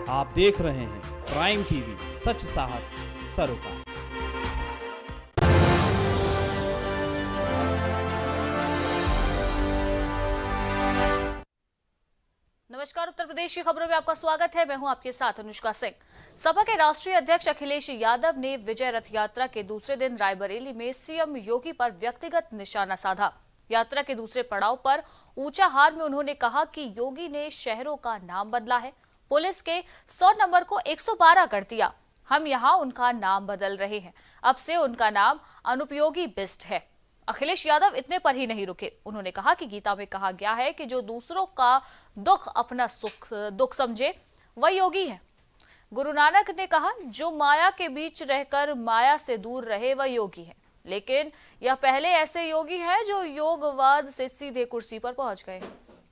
आप देख रहे हैं प्राइम टीवी, सच साहस सरोकार। नमस्कार, उत्तर प्रदेश की खबरों में आपका स्वागत है। मैं हूं आपके साथ अनुष्का सिंह। सपा के राष्ट्रीय अध्यक्ष अखिलेश यादव ने विजय रथ यात्रा के दूसरे दिन रायबरेली में सीएम योगी पर व्यक्तिगत निशाना साधा। यात्रा के दूसरे पड़ाव पर ऊंचाहार में उन्होंने कहा कि योगी ने शहरों का नाम बदला है, पुलिस के 100 नंबर को 112 कर दिया। हम यहां उनका नाम बदल रहे हैं, अब से उनका नाम अनुपयोगी बिस्ट है। अखिलेश यादव इतने पर ही नहीं रुके। उन्होंने कहा कि गीता में कहा गया है कि जो दूसरों का दुख अपना दुख समझे वह योगी है। गुरु नानक ने कहा, जो माया के बीच रहकर माया से दूर रहे वह योगी है। लेकिन यह पहले ऐसे योगी हैं जो योगवाद से सीधे कुर्सी पर पहुंच गए।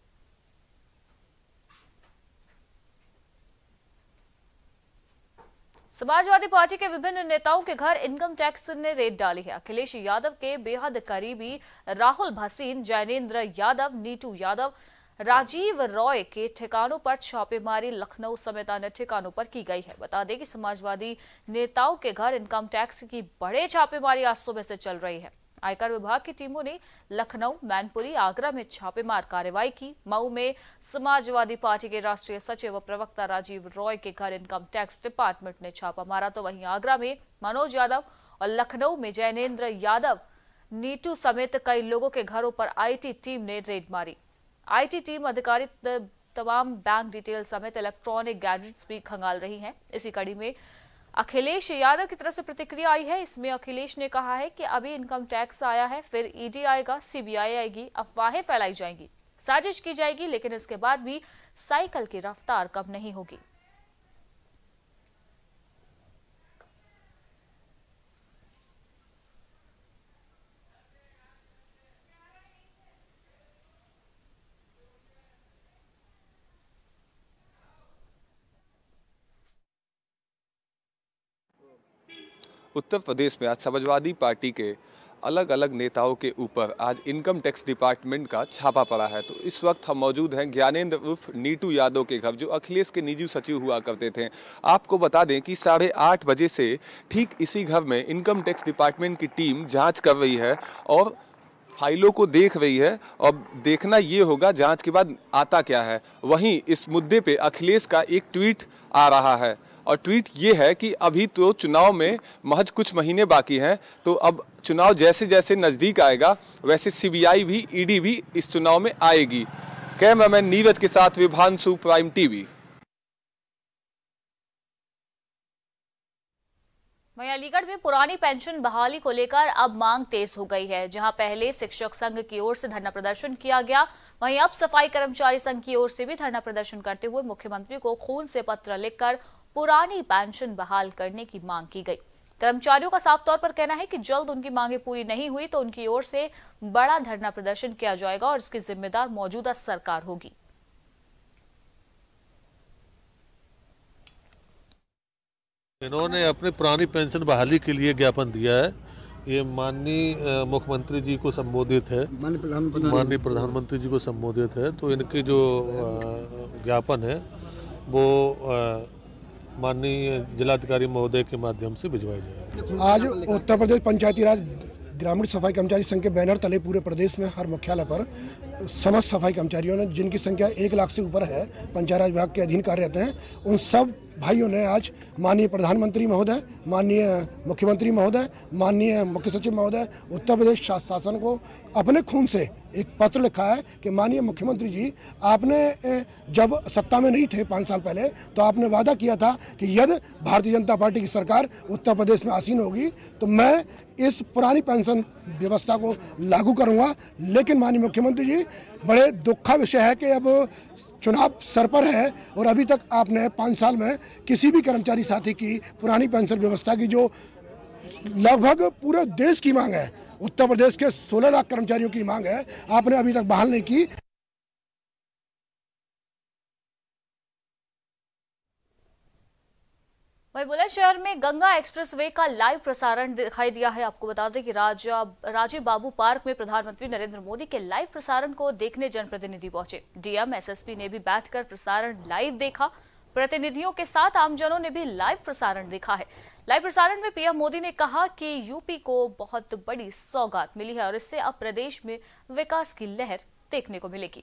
समाजवादी पार्टी के विभिन्न नेताओं के घर इनकम टैक्स ने रेड डाली है। अखिलेश यादव के बेहद करीबी राहुल भसीन, जैनेंद्र यादव, नीटू यादव, राजीव रॉय के ठिकानों पर छापेमारी लखनऊ समेत अन्य ठिकानों पर की गई है। बता दें कि समाजवादी नेताओं के घर इनकम टैक्स की बड़े छापेमारी आज सुबह से चल रही है। आयकर विभाग की टीमों ने लखनऊ, मैनपुरी, आगरा में छापेमार कार्रवाई की। मऊ में समाजवादी पार्टी के राष्ट्रीय सचिव व प्रवक्ता राजीव रॉय के घर इनकम टैक्स डिपार्टमेंट ने छापा मारा, तो वहीं आगरा में मनोज यादव और लखनऊ में जैनेंद्र यादव, नीटू समेत कई लोगों के घरों पर आईटी टीम ने रेड मारी। आईटी टीम अधिकारी तमाम बैंक डिटेल समेत इलेक्ट्रॉनिक गैजेट्स भी खंगाल रही हैं। इसी कड़ी में अखिलेश यादव की तरफ से प्रतिक्रिया आई है। इसमें अखिलेश ने कहा है कि अभी इनकम टैक्स आया है, फिर ईडी आएगा, सीबीआई आएगी, अफवाहें फैलाई जाएंगी, साजिश की जाएगी, लेकिन इसके बाद भी साइकिल की रफ्तार कम नहीं होगी। उत्तर प्रदेश में आज समाजवादी पार्टी के अलग अलग नेताओं के ऊपर आज इनकम टैक्स डिपार्टमेंट का छापा पड़ा है। तो इस वक्त हम मौजूद हैं ज्ञानेंद्र उर्फ नीटू यादव के घर, जो अखिलेश के निजी सचिव हुआ करते थे। आपको बता दें कि 8:30 बजे से ठीक इसी घर में इनकम टैक्स डिपार्टमेंट की टीम जांच कर रही है और फाइलों को देख रही है। और देखना ये होगा जांच के बाद आता क्या है। वहीं इस मुद्दे पे अखिलेश का एक ट्वीट आ रहा है और ट्वीट ये है कि अभी तो चुनाव में महज कुछ महीने बाकी हैं, तो अब चुनाव जैसे जैसे नज़दीक आएगा वैसे सीबीआई भी, ईडी भी इस चुनाव में आएगी। कैमरामैन नीरज के साथ विभांशु, प्राइम टीवी। वहीं अलीगढ़ में पुरानी पेंशन बहाली को लेकर अब मांग तेज हो गई है। जहां पहले शिक्षक संघ की ओर से धरना प्रदर्शन किया गया, वहीं अब सफाई कर्मचारी संघ की ओर से भी धरना प्रदर्शन करते हुए मुख्यमंत्री को खून से पत्र लिखकर पुरानी पेंशन बहाल करने की मांग की गई। कर्मचारियों का साफ तौर पर कहना है कि जल्द उनकी मांगें पूरी नहीं हुई तो उनकी ओर से बड़ा धरना प्रदर्शन किया जाएगा और इसकी जिम्मेदार मौजूदा सरकार होगी। इन्होंने अपनी पुरानी पेंशन बहाली के लिए ज्ञापन दिया है। ये माननीय मुख्यमंत्री जी को संबोधित है, माननीय प्रधानमंत्री जी को संबोधित है। तो इनके जो ज्ञापन है वो माननीय जिलाधिकारी महोदय के माध्यम से भिजवाया जाएगा। आज उत्तर प्रदेश पंचायती राज ग्रामीण सफाई कर्मचारी संघ के बैनर तले पूरे प्रदेश में हर मुख्यालय पर समस्त सफाई कर्मचारियों ने, जिनकी संख्या 1 लाख से ऊपर है, पंचायत राज विभाग के अधीन कार्यरत हैं, उन सब भाइयों ने आज माननीय प्रधानमंत्री महोदय, माननीय मुख्यमंत्री महोदय, माननीय मुख्य सचिव महोदय, उत्तर प्रदेश शासन को अपने खून से एक पत्र लिखा है कि माननीय मुख्यमंत्री जी, आपने जब सत्ता में नहीं थे 5 साल पहले, तो आपने वादा किया था कि यदि भारतीय जनता पार्टी की सरकार उत्तर प्रदेश में आसीन होगी तो मैं इस पुरानी पेंशन व्यवस्था को लागू करूंगा। लेकिन माननीय मुख्यमंत्री जी, बड़े दुख का विषय है कि अब चुनाव सर पर है और अभी तक आपने 5 साल में किसी भी कर्मचारी साथी की पुरानी पेंशन व्यवस्था की, जो लगभग पूरे देश की मांग है, उत्तर प्रदेश के 16 लाख कर्मचारियों की मांग है, आपने अभी तक बहाल नहीं की। वहीं बुलंदशहर में गंगा एक्सप्रेसवे का लाइव प्रसारण दिखाई दिया है। आपको बता दें कि राजीव बाबू पार्क में प्रधानमंत्री नरेंद्र मोदी के लाइव प्रसारण को देखने जनप्रतिनिधि पहुंचे। डीएम, एसएसपी ने भी बैठकर प्रसारण लाइव देखा। प्रतिनिधियों के साथ आमजनों ने भी लाइव प्रसारण देखा है। लाइव प्रसारण में पीएम मोदी ने कहा कि यूपी को बहुत बड़ी सौगात मिली है और इससे अब प्रदेश में विकास की लहर देखने को मिलेगी।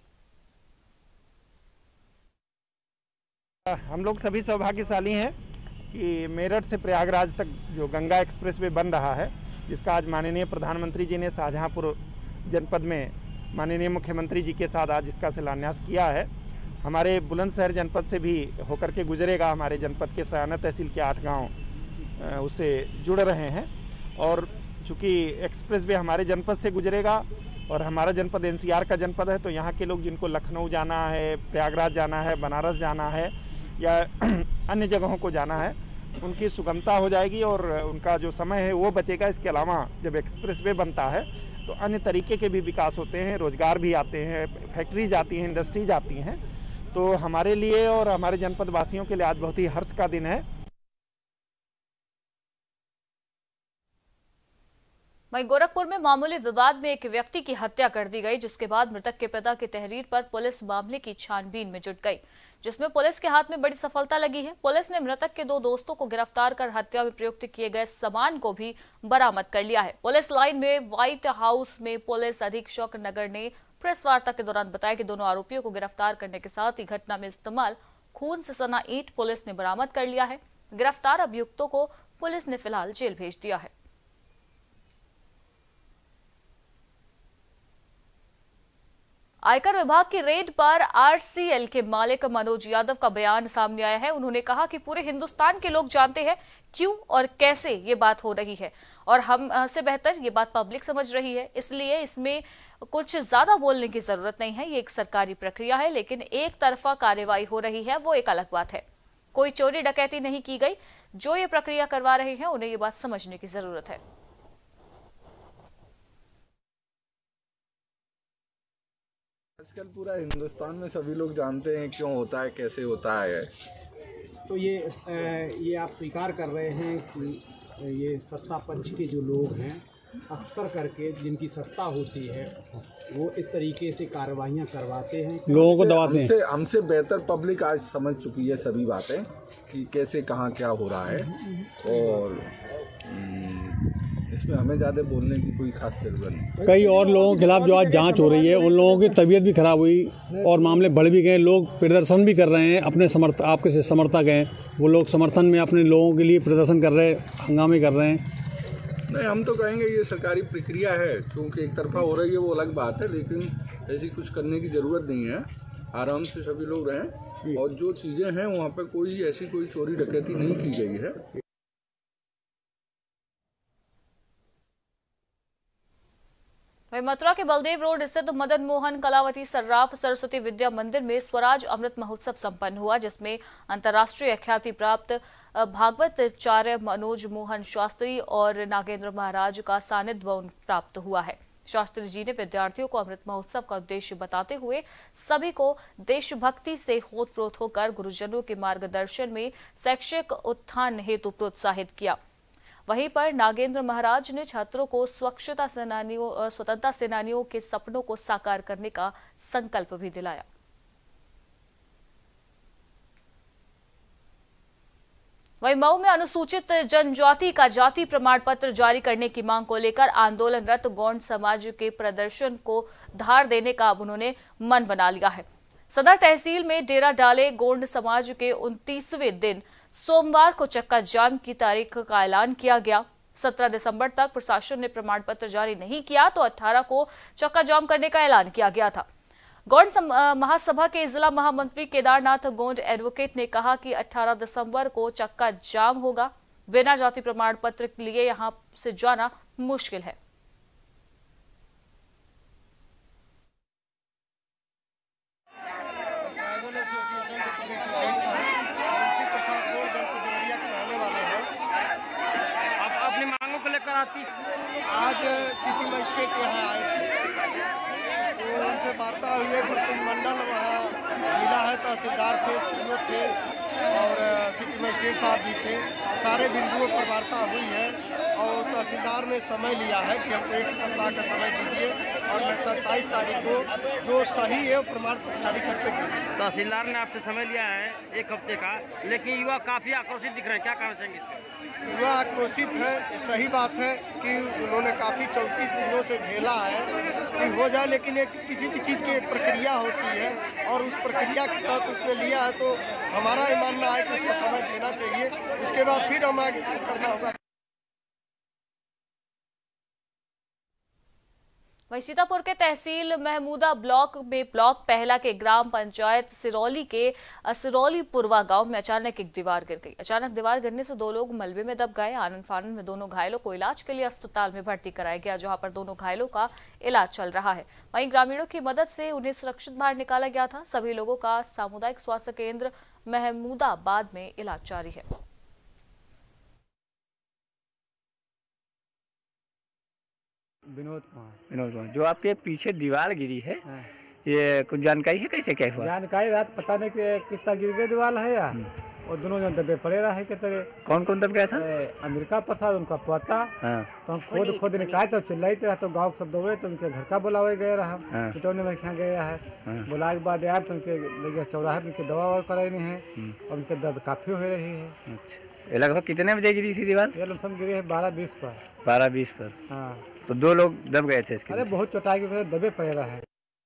हम लोग सभी सौभाग्यशाली हैं कि मेरठ से प्रयागराज तक जो गंगा एक्सप्रेसवे बन रहा है, जिसका आज माननीय प्रधानमंत्री जी ने शाहजहांपुर जनपद में माननीय मुख्यमंत्री जी के साथ आज इसका शिलान्यास किया है। हमारे बुलंदशहर जनपद से भी होकर के गुजरेगा। हमारे जनपद के सयाना तहसील के 8 गांव उससे जुड़ रहे हैं और चूँकि एक्सप्रेसवे हमारे जनपद से गुजरेगा और हमारा जनपद एनसीआर का जनपद है, तो यहाँ के लोग जिनको लखनऊ जाना है, प्रयागराज जाना है, बनारस जाना है या अन्य जगहों को जाना है, उनकी सुगमता हो जाएगी और उनका जो समय है वो बचेगा। इसके अलावा जब एक्सप्रेसवे बनता है तो अन्य तरीके के भी विकास होते हैं, रोजगार भी आते हैं, फैक्ट्रीज आती हैं, इंडस्ट्रीज आती हैं। तो हमारे लिए और हमारे जनपद वासियों के लिए आज बहुत ही हर्ष का दिन है। वहीं गोरखपुर में मामूली विवाद में एक व्यक्ति की हत्या कर दी गई, जिसके बाद मृतक के पिता की तहरीर पर पुलिस मामले की छानबीन में जुट गई, जिसमें पुलिस के हाथ में बड़ी सफलता लगी है। पुलिस ने मृतक के 2 दोस्तों को गिरफ्तार कर हत्या में प्रयुक्त किए गए सामान को भी बरामद कर लिया है। पुलिस लाइन में व्हाइट हाउस में पुलिस अधीक्षक नगर ने प्रेस वार्ता के दौरान बताया कि दोनों आरोपियों को गिरफ्तार करने के साथ ही घटना में इस्तेमाल खून से सना ईंट पुलिस ने बरामद कर लिया है। गिरफ्तार अभियुक्तों को पुलिस ने फिलहाल जेल भेज दिया है। आयकर विभाग की रेड पर आरसीएल के मालिक मनोज यादव का बयान सामने आया है। उन्होंने कहा कि पूरे हिंदुस्तान के लोग जानते हैं क्यों और कैसे ये बात हो रही है और हमसे बेहतर ये बात पब्लिक समझ रही है, इसलिए इसमें कुछ ज्यादा बोलने की जरूरत नहीं है। ये एक सरकारी प्रक्रिया है, लेकिन एक तरफा कार्रवाई हो रही है, वो एक अलग बात है। कोई चोरी डकैती नहीं की गई। जो ये प्रक्रिया करवा रहे हैं उन्हें ये बात समझने की जरूरत है। आजकल पूरा हिंदुस्तान में सभी लोग जानते हैं क्यों होता है, कैसे होता है। तो ये आप स्वीकार कर रहे हैं कि ये सत्ता पक्ष के जो लोग हैं अक्सर करके जिनकी सत्ता होती है वो इस तरीके से कार्रवाइयाँ करवाते हैं, लोगों को दबाते हैं। हमसे बेहतर पब्लिक आज समझ चुकी है सभी बातें कि कैसे कहाँ क्या हो रहा है और इसमें हमें ज़्यादा बोलने की कोई खास जरूरत नहीं। कई और लोगों के खिलाफ जो आज जांच हो रही है उन लोगों की तबीयत भी खराब हुई और मामले बढ़ भी गए। लोग प्रदर्शन भी कर रहे हैं, अपने आपके समर्थक हैं वो लोग समर्थन में अपने लोगों के लिए प्रदर्शन कर रहे हैं, हंगामे कर रहे हैं। नहीं, हम तो कहेंगे ये सरकारी प्रक्रिया है, क्योंकि एक तरफा हो रही है वो अलग बात है, लेकिन ऐसी कुछ करने की ज़रूरत नहीं है। आराम से सभी लोग रहें और जो चीज़ें हैं वहाँ पर कोई ऐसी कोई चोरी डकैती नहीं की गई है। मथुरा के बलदेव रोड स्थित मदन मोहन कलावती सर्राफ सरस्वती विद्या मंदिर में स्वराज अमृत महोत्सव संपन्न हुआ, जिसमें अंतर्राष्ट्रीय ख्याति प्राप्त भागवताचार्य मनोज मोहन शास्त्री और नागेंद्र महाराज का सानिध्य प्राप्त हुआ है। शास्त्री जी ने विद्यार्थियों को अमृत महोत्सव का उद्देश्य बताते हुए सभी को देशभक्ति से होत-प्रोत होकर गुरुजनों के मार्गदर्शन में शैक्षिक उत्थान हेतु प्रोत्साहित किया। वहीं पर नागेंद्र महाराज ने छात्रों को स्वतंत्रता सेनानियों के सपनों को साकार करने का संकल्प भी दिलाया। वहीं मऊ में अनुसूचित जनजाति का जाति प्रमाण पत्र जारी करने की मांग को लेकर आंदोलनरत गौंड समाज के प्रदर्शन को धार देने का अब उन्होंने मन बना लिया है। सदर तहसील में डेरा डाले गोंड समाज के 29वें दिन सोमवार को चक्का जाम की तारीख का ऐलान किया गया। 17 दिसंबर तक प्रशासन ने प्रमाण पत्र जारी नहीं किया तो 18 को चक्का जाम करने का ऐलान किया गया था। गोंड महासभा के जिला महामंत्री केदारनाथ गोंड एडवोकेट ने कहा कि 18 दिसंबर को चक्का जाम होगा। बिना जाति प्रमाण पत्र के लिए यहां से जाना मुश्किल है। आज सिटी मजिस्ट्रेट यहाँ आए थे तो उनसे वार्ता हुई है। प्रतिनिधिमंडल वहाँ मिला है, तहसीलदार थे, सीओ थे और सिटी मजिस्ट्रेट साहब भी थे। सारे बिंदुओं पर वार्ता हुई है और तहसीलदार ने समय लिया है कि हमको 1 सप्ताह का समय दीजिए और मैं 27 तारीख को जो सही है वो प्रमाण पत्र जारी करके दूँगा। तहसीलदार ने आपसे समय लिया है 1 हफ्ते का, लेकिन युवा काफ़ी आक्रोशित दिख रहे हैं, क्या कहना चाहेंगे? युवा आक्रोशित है, सही बात है कि उन्होंने काफ़ी 34 दिनों से झेला है कि हो जाए, लेकिन एक किसी भी चीज़ की एक प्रक्रिया होती है और उस प्रक्रिया के तहत उसने लिया है, तो हमारा ये मानना है कि उसको समय देना चाहिए, उसके बाद फिर हमें आगे जो करना होगा। वहीं सीतापुर के तहसील महमूदा ब्लॉक में ब्लॉक पहला के ग्राम पंचायत सिरौली के सिरौली पुरवा गांव में अचानक एक दीवार गिर गई। अचानक दीवार गिरने से 2 लोग मलबे में दब गए। आनन फानन में दोनों घायलों को इलाज के लिए अस्पताल में भर्ती कराया गया, जहां पर दोनों घायलों का इलाज चल रहा है। वहीं ग्रामीणों की मदद से उन्हें सुरक्षित बाहर निकाला गया था। सभी लोगों का सामुदायिक स्वास्थ्य केंद्र महमूदाबाद में इलाज जारी है। विनोद कुमार, जो आपके पीछे दीवार गिरी है, ये कुछ जानकारी है कैसे क्या हुआ? जानकारी रात पता नहीं कितना गिर गया दीवार है यार, और दोनों जन दबे पड़े रहे के तरह। कौन कौन दब गया था? अमेरिका प्रसाद, उनका पोता। तो हम खुद निकाले तो चिल्लाई रहा, तो गाँव सब दौड़े तो उनके घर का बुलावे गए रहा, पिटौने में यहाँ गया है। बुलाए के बाद यार तो उनके लगे चौराहे में उनके दवा कराने हैं और उनके दर्द काफी हो रही है। अच्छा, लगभग कितने बजे गिरी थी दीवार? ये लमसम गिरे है 12-20 पर। 12-20 पर? हाँ। तो 2 लोग दब गए थे इसके? अरे बहुत चोटाई की वजह दबे पड़े रहे।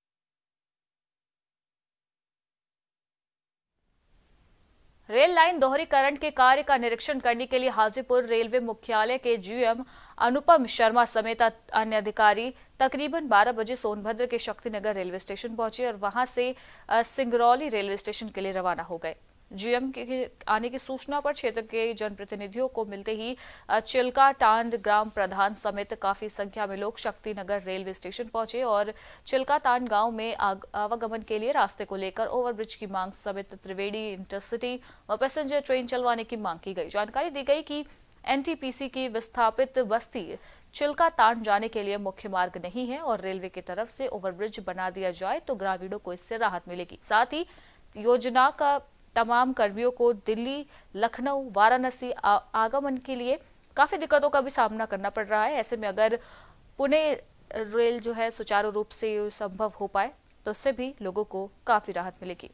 रेल लाइन दोहरीकरण के कार्य का निरीक्षण करने के लिए हाजीपुर रेलवे मुख्यालय के जीएम अनुपम शर्मा समेत अन्य अधिकारी तकरीबन 12 बजे सोनभद्र के शक्तिनगर रेलवे स्टेशन पहुंचे और वहां से सिंगरौली रेलवे स्टेशन के लिए रवाना हो गए। जीएम के आने की सूचना पर क्षेत्र के जनप्रतिनिधियों को मिलते ही चिल्का टांड ग्राम प्रधान समेत काफी संख्या में लोग शक्तिनगर रेलवे स्टेशन पहुंचे और चिल्का टांड गांव में आवागमन के लिए रास्ते को लेकर ओवरब्रिज की मांग समेत त्रिवेणी इंटरसिटी व पैसेंजर ट्रेन चलवाने की मांग की गई। जानकारी दी गई कि एनटीपीसी की विस्थापित बस्ती चिल्का तांड जाने के लिए मुख्य मार्ग नहीं है और रेलवे की तरफ से ओवरब्रिज बना दिया जाए तो ग्रामीणों को इससे राहत मिलेगी। साथ ही योजना का तमाम कर्मियों को दिल्ली, लखनऊ, वाराणसी आगमन के लिए काफी दिक्कतों का भी सामना करना पड़ रहा है। ऐसे में अगर पुणे रेल जो है सुचारू रूप से संभव हो पाए तो उससे भी लोगों को काफी राहत मिलेगी।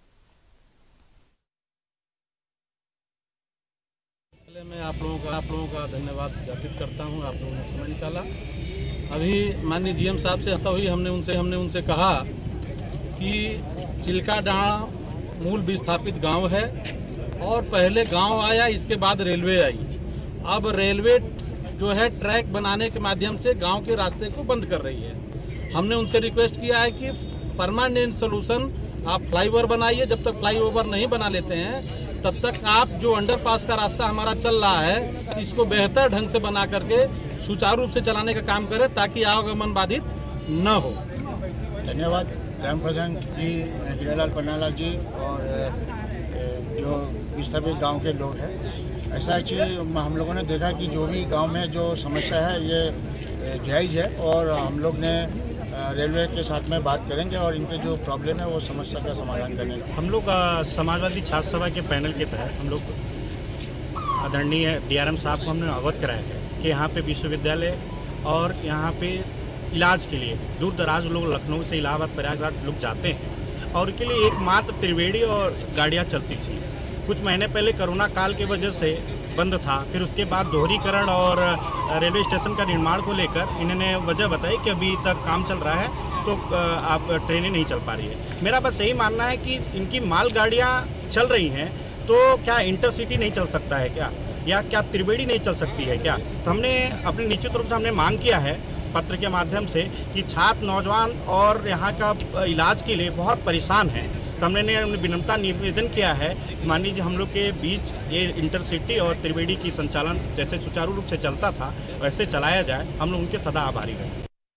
मैं आप लोगों का धन्यवाद ज्ञापित करता हूं। आप लोगों ने समय निकाला। अभी माननीय जीएम साहब से हता हुई हमने उनसे कहा कि चिल्का डांड मूल विस्थापित गांव है और पहले गांव आया, इसके बाद रेलवे आई। अब रेलवे जो है ट्रैक बनाने के माध्यम से गांव के रास्ते को बंद कर रही है। हमने उनसे रिक्वेस्ट किया है कि परमानेंट सोल्यूशन आप फ्लाईओवर बनाइए। जब तक फ्लाईओवर नहीं बना लेते हैं तब तक आप जो अंडरपास का रास्ता हमारा चल रहा है इसको बेहतर ढंग से बना करके सुचारू रूप से चलाने का काम करें ताकि आवागमन बाधित न हो। धन्यवाद ग्राम प्रधान जी हीरालाल पन्नालाल जी और जो विस्थापित गांव के लोग हैं। ऐसा एक्चुअली हम लोगों ने देखा कि जो भी गांव में जो समस्या है ये जायज़ है और हम लोग ने रेलवे के साथ में बात करेंगे और इनके जो प्रॉब्लम है वो समस्या का समाधान करने का। हम लोग समाजवादी छात्र सभा के पैनल के तहत हम लोग आदरणीय डीआरएम साहब को हमने अवगत कराया है कि यहाँ पे विश्वविद्यालय और यहाँ पे इलाज के लिए दूर दराज लोग लखनऊ से इलाहाबाद प्रयागराज लोग जाते हैं और उनके लिए एकमात्र त्रिवेणी और गाड़ियाँ चलती थी। कुछ महीने पहले कोरोना काल की वजह से बंद था, फिर उसके बाद दोहरीकरण और रेलवे स्टेशन का निर्माण को लेकर इन्होंने वजह बताई कि अभी तक काम चल रहा है तो आप ट्रेनें नहीं चल पा रही है। मेरा बस यही मानना है कि इनकी मालगाड़ियाँ चल रही हैं तो क्या इंटरसिटी नहीं चल सकता है क्या, या क्या त्रिवेणी नहीं चल सकती है क्या? तो हमने अपने निश्चित रूप से हमने मांग किया है पत्र के माध्यम से कि छात्र, नौजवान और यहाँ का इलाज के लिए बहुत परेशान हैं। तो हमने विनम्रता निवेदन किया है माननीय जी हम लोग के बीच ये इंटरसिटी और त्रिवेणी की संचालन जैसे सुचारू रूप से चलता था वैसे चलाया जाए। हम लोग उनके सदा आभारी हैं।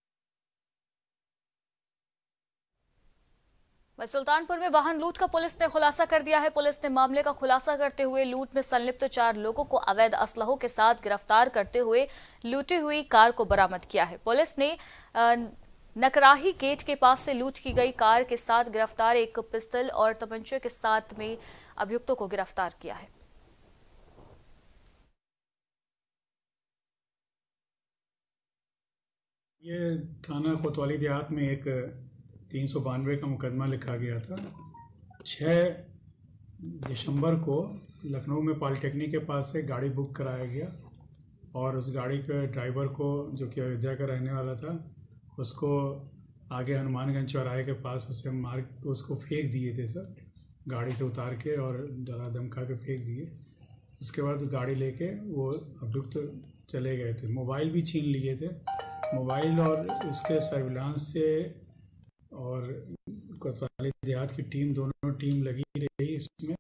सुल्तानपुर में वाहन लूट का पुलिस ने खुलासा कर दिया है। पुलिस ने मामले का खुलासा करते हुए लूट में संलिप्त 4 लोगों को अवैध असलहों के साथ गिरफ्तार करते हुए लूटी हुई कार को बरामद किया है। पुलिस ने नकराही गेट के पास से लूट की गई कार के साथ गिरफ्तार एक पिस्तौल और तमंचे के साथ में अभियुक्तों को गिरफ्तार किया है। ये थाना कोतवाली देहात में एक 392 का मुकदमा लिखा गया था। 6 दिसंबर को लखनऊ में पॉलिटेक्निक के पास से गाड़ी बुक कराया गया और उस गाड़ी के ड्राइवर को, जो कि अयोध्या का रहने वाला था, उसको आगे हनुमानगंज चौराहे के पास उसको फेंक दिए थे सर, गाड़ी से उतार के और डरा धमका के फेंक दिए। उसके बाद गाड़ी लेके वो अभियुक्त चले गए थे। मोबाइल भी छीन लिए थे। मोबाइल और उसके सर्विलांस से और कोतवाली देहात की टीम, दोनों टीम लगी रही इसमें।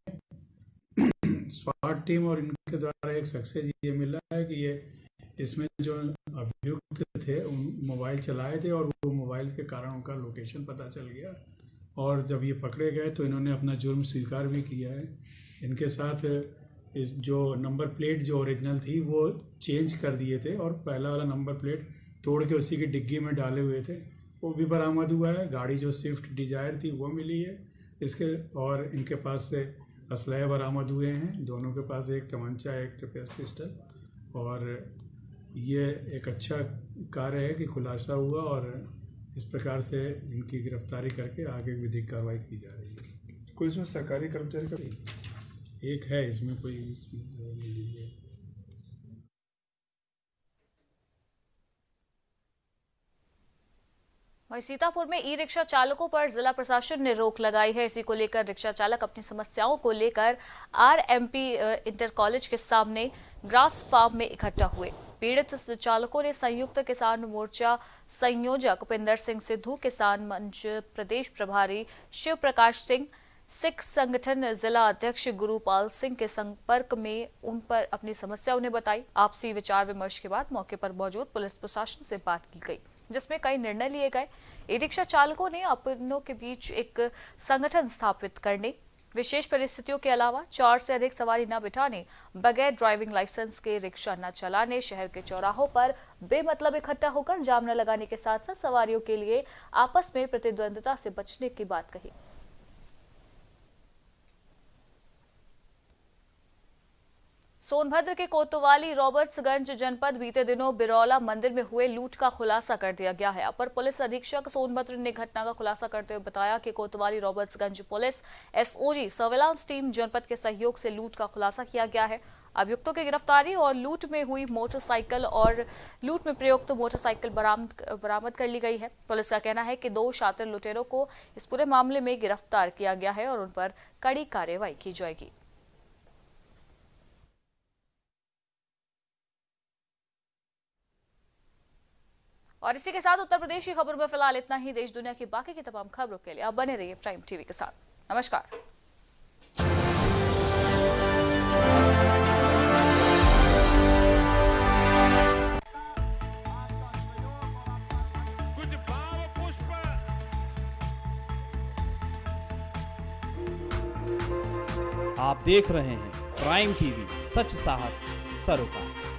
स्वाट टीम और इनके द्वारा एक सक्सेस ये मिला है कि ये इसमें जो अभियुक्त थे उन मोबाइल चलाए थे और वो मोबाइल के कारण उनका लोकेशन पता चल गया और जब ये पकड़े गए तो इन्होंने अपना जुर्म स्वीकार भी किया है। इनके साथ इस जो नंबर प्लेट जो ओरिजिनल थी वो चेंज कर दिए थे और पहला वाला नंबर प्लेट तोड़ के उसी की डिग्गी में डाले हुए थे, वो भी बरामद हुआ है। गाड़ी जो स्विफ्ट डिजायर थी वो मिली है इसके, और इनके पास से असलहे बरामद हुए हैं। दोनों के पास एक तमंचा, एक पिस्टल, और ये एक अच्छा कार्य है कि खुलासा हुआ और इस प्रकार से इनकी गिरफ्तारी करके आगे विधिक कार्रवाई की जा रही है। कोई इसमें सरकारी कर्मचारी का एक है, इसमें कोई मिली है। वहीं सीतापुर में ई रिक्शा चालकों पर जिला प्रशासन ने रोक लगाई है। इसी को लेकर रिक्शा चालक अपनी समस्याओं को लेकर आरएमपी इंटर कॉलेज के सामने ग्रास फार्म में इकट्ठा हुए। पीड़ित चालकों ने संयुक्त किसान मोर्चा संयोजक उपेंद्र सिंह सिद्धू, किसान मंच प्रदेश प्रभारी शिव प्रकाश सिंह, सिख संगठन जिला अध्यक्ष गुरुपाल सिंह के संपर्क में उन पर अपनी समस्या उन्हें बताई। आपसी विचार विमर्श के बाद मौके पर मौजूद पुलिस प्रशासन से बात की गई, जिसमें कई निर्णय लिए गए। ई रिक्शा चालकों ने अपनों के बीच एक संगठन स्थापित करने, विशेष परिस्थितियों के अलावा 4 से अधिक सवारी न बिठाने, बगैर ड्राइविंग लाइसेंस के रिक्शा न चलाने, शहर के चौराहों पर बेमतलब इकट्ठा होकर जाम न लगाने के साथ साथ सवारियों के लिए आपस में प्रतिद्वंद्विता से बचने की बात कही। सोनभद्र के कोतवाली रॉबर्ट्सगंज जनपद बीते दिनों बिरौला मंदिर में हुए लूट का खुलासा कर दिया गया है। अपर पुलिस अधीक्षक सोनभद्र ने घटना का खुलासा करते हुए बताया कि कोतवाली Robertsganj police SOG surveillance team जनपद के सहयोग से लूट का खुलासा किया गया है। अभियुक्तों की गिरफ्तारी और लूट में हुई मोटरसाइकिल और लूट में प्रयुक्त मोटरसाइकिल बरामद कर ली गई है। पुलिस का कहना है कि 2 शातिर लुटेरों को इस पूरे मामले में गिरफ्तार किया गया है और उन पर कड़ी कार्रवाई की जाएगी। और इसी के साथ उत्तर प्रदेश की खबर में फिलहाल इतना ही। देश दुनिया की बाकी की तमाम खबरों के लिए आप बने रहिए प्राइम टीवी के साथ। नमस्कार। आप देख रहे हैं प्राइम टीवी, सच साहस सरोकार।